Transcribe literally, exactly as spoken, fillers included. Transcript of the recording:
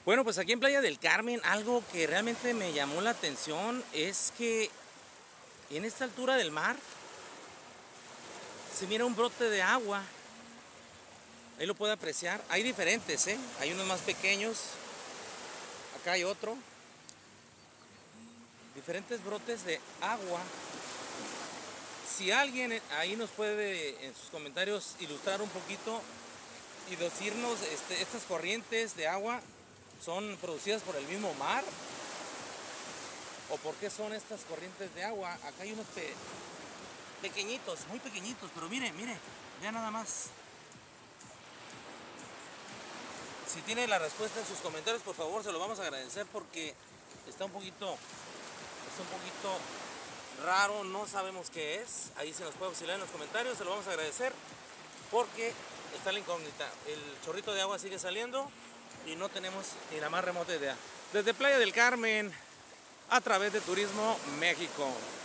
Bueno, pues aquí en Playa del Carmen, algo que realmente me llamó la atención es que en esta altura del mar se mira un brote de agua. Ahí lo puede apreciar. Hay diferentes, ¿eh? Hay unos más pequeños. Acá hay otro. Diferentes brotes de agua. Si alguien ahí nos puede en sus comentarios ilustrar un poquito y decirnos este, estas corrientes de agua son producidas por el mismo mar o por qué son estas corrientes de agua. Acá hay unos pe pequeñitos, muy pequeñitos, pero mire, mire, vean nada más. Si tiene la respuesta en sus comentarios, por favor, se lo vamos a agradecer porque está un poquito, está un poquito raro, no sabemos qué es. Ahí se nos puede auxiliar en los comentarios, se lo vamos a agradecer porque está la incógnita. El chorrito de agua sigue saliendo y no tenemos ni la más remota idea. Desde Playa del Carmen, a través de Turismo México.